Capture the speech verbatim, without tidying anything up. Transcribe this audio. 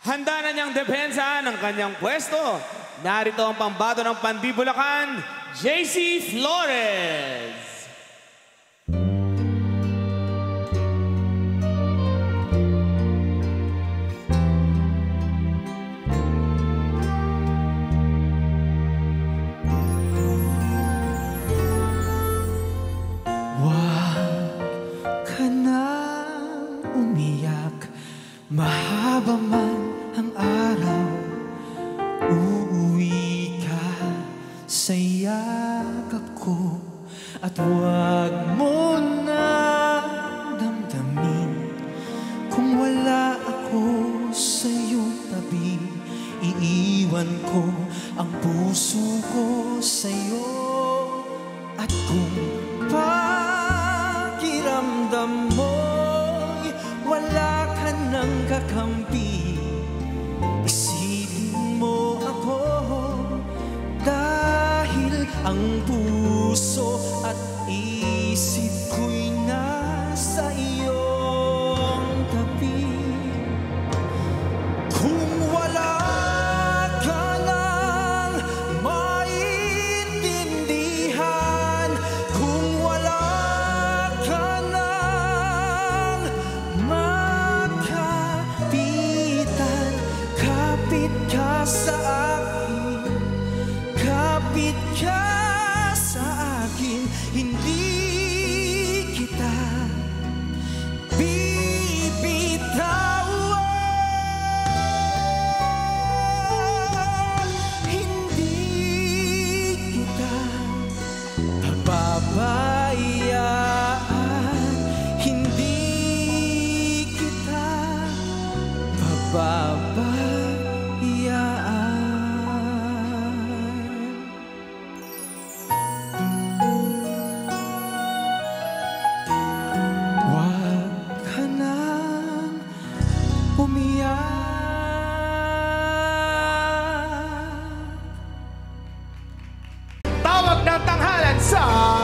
Handa na niyang depensa ng kanyang pwesto. Narito ang pambato ng Pandibulacan, J C Flores. Huwag ka nang umiyak, mahaba man ang araw, uuwi ka sa yakap ko. At huwag mo na damdamin kung wala ako sa iyong tabi. Iiwan ko ang puso ko sa iyo. At kung pakiramdam mo'y wala ka nang kakampi, isipin mo ako, dahil ang puso at isip ko'y nasa iyong tabi. Kung wala ka nang maintindihan, kung wala ka nang makapitan, kapit ka sa akin, kapit ka sa akin, hindi kita bibitawan, hindi kita pababayaan, hindi kita pababayaan. Huwag ka nang umiyak. Tawag ng tanghalan sa